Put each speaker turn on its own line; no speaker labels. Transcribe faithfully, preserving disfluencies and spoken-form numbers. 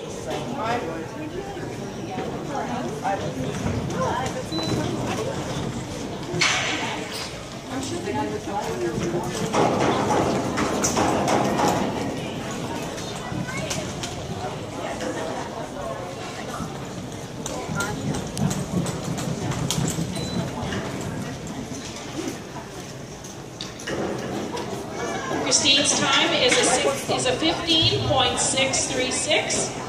Christine's time is a, is a fifteen point six three six.